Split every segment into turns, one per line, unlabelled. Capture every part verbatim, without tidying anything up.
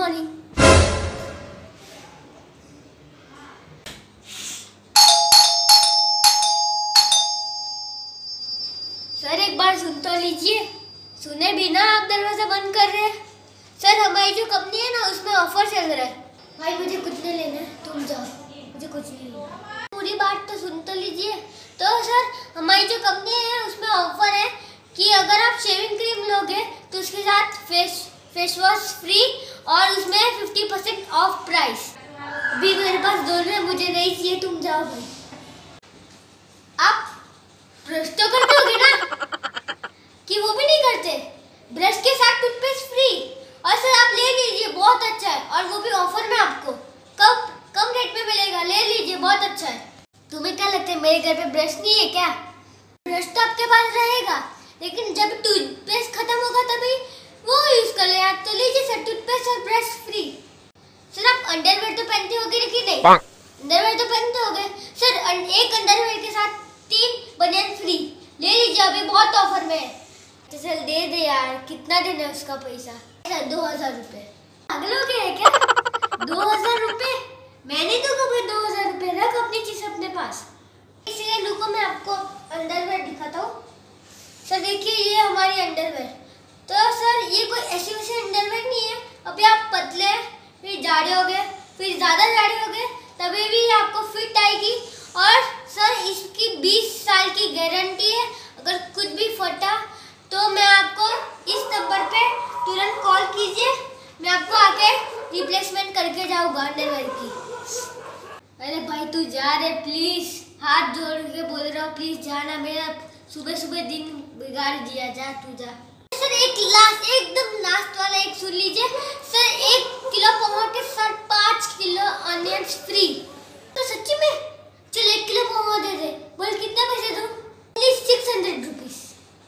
Morning. Sir एक बार सुन तो लीजिए। सुने बिना आप दरवाजा बंद कर रहे हैं। सर हमारी जो कंपनी है ना उसमें ऑफर चल रहा है। भाई मुझे कुछ नहीं लेना है, तुम जाओ, मुझे कुछ नहीं लेना। पूरी बात तो सुन तो लीजिए। तो सर हमारी जो कंपनी है उसमें ऑफर है कि अगर आप शेविंग क्रीम लोगे तो उसके साथ फेस फेस वॉश फ्री और उसमें फिफ्टी परसेंट ऑफ प्राइस। अभी मेरे पास दोनों है, मुझे नहीं चाहिए, तुम जाओ भाई। आप ब्रश तो करते होगे ना कि वो भी नहीं करते? ब्रश के साथ टूथपेस्ट फ्री और सर आप ले लीजिए, बहुत अच्छा है और वो भी ऑफर में आपको कब कम रेट में मिलेगा। ले लीजिए, बहुत अच्छा है। तुम्हें क्या लगता है मेरे घर पे ब्रश नहीं है क्या? ब्रश तो आपके पास रहेगा लेकिन जब टूथपेस्ट खत्म होगा तभी वो यूज कर ले। आप तो लीजिए सर, टूथपेस्ट और ब्रश फ्री। सर आप अंडरवेयर तो पहनते होगे कि नहीं? अंडरवेयर तो पहनते होगे सर, एक अंडरवेयर के साथ तीन बनियान फ्री। ले लीजिए, अभी बहुत ऑफर में है। तो सर दे दे यार, कितना देना है उसका पैसा? सर दो हजार रुपए। पागल हो गया है क्या? दो हजार रुपए मैंने दूंगा भाई, दो हजार रुपए। रख अपनी चीज अपने पास। इसीलिए रुको मैं आपको अंडरवेयर दिखाता हूँ। सर देखिए ये हमारी अंडरवेयर। तो सर ये कोई ऐसी वैसी अंडरवेयर नहीं है। अभी आप पतले हैं, फिर जाड़े हो गए, फिर ज्यादा जाड़े हो गए, तभी भी आपको फिट आएगी। और सर इसकी बीस साल की गारंटी है। अगर कुछ भी फटा तो मैं आपको इस नंबर पे तुरंत कॉल कीजिए, मैं आपको आके रिप्लेसमेंट करके जाऊंगा अंडरवेयर की। अरे भाई तू जा रे प्लीज, हाथ जोड़ के बोल रहा हूँ, प्लीज जाना। मेरा सुबह सुबह दिन बिगाड़ दिया, जा तू जा। सर एक लास्ट एकदम लास्ट वाला एक सुन लीजिए। सर एक किलो पोहा के साथ पाँच किलो ऑनियंस फ्री। तो सच्ची में चल एक किलो पोहा दे दे। बोल कितने पैसे दूं? Six hundred rupees.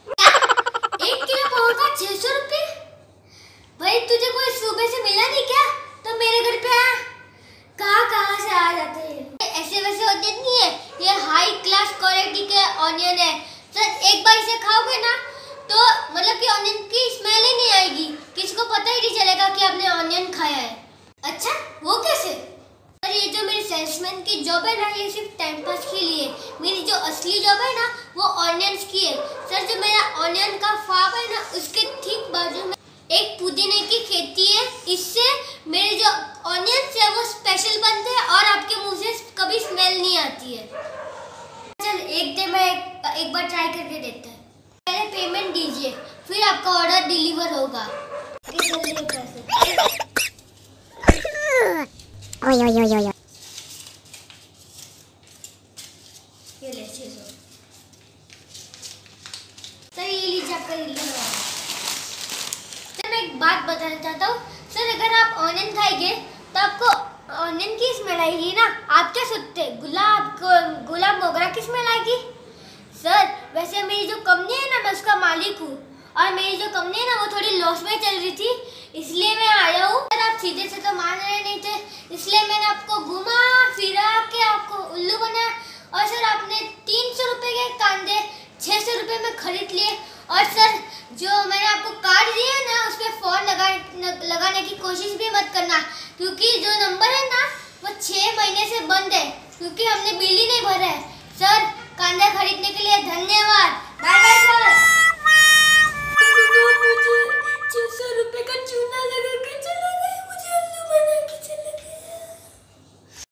एक किलो पोहा का छह सौ रुपये। भाई तुझे कोई सुबह से मिला नहीं क्या? तो मेरे घर पे आ, कहाँ कहाँ से आ जाते हैं। ऐसे वैसे होते नहीं है, ये हाई क्लास क्वालिटी के ऑनियन है। सर एक बार इसे खाओगे ना तो मतलब कि ऑनियन की स्मेल ही नहीं आएगी, किसी को पता ही नहीं चलेगा कि आपने ऑनियन खाया है। अच्छा वो कैसे? सर ये जो मेरी सेल्समैन की जॉब है ना, ये सिर्फ टाइम पास के लिए। मेरी जो असली जॉब है ना वो ऑनियंस की है। सर जो मेरा ऑनियन का फार्म है ना उसके ठीक बाजू में एक पुदीने की खेती है। इससे मेरे जो ऑनियंस है वो स्पेशल बनते हैं और आपके मुंह से कभी स्मेल नहीं आती है। चल एक दिन मैं एक, एक बार ट्राई करके देखता है। पहले पेमेंट दीजिए, फिर आपका ऑर्डर डिलीवर होगा।
ओए ओए ओए ओए
ये ले छह सौ। सर ये लीजिए आपका डिलीवर हुआ। सर मैं एक बात बताना चाहता हूँ। सर अगर आप ऑनियन खाएंगे तो आपको ऑनियन की स्मेल आएगी ना। आप क्या सोचते हैं गुलाब गुलाब मोगरा की स्मेल आएगी? सर वैसे मेरी जो कंपनी है ना मैं उसका मालिक हूँ और मेरी जो कंपनी है ना वो थोड़ी लॉस में चल रही थी, इसलिए मैं आया हूँ। सर आप सीधे से तो मान रहे नहीं थे, इसलिए मैंने आपको घुमा फिरा के आपको उल्लू बनाया। और सर आपने तीन सौ रुपये के कांदे छः सौ रुपये में खरीद लिए। और सर जो मैंने आपको कार्ड दिया है ना उस पर फ़ोन लगा लगाने की कोशिश भी मत करना, क्योंकि जो नंबर है ना वो छः महीने से बंद है, क्योंकि हमने बिल ही नहीं भरा है। सर कांदा खरीदने के लिए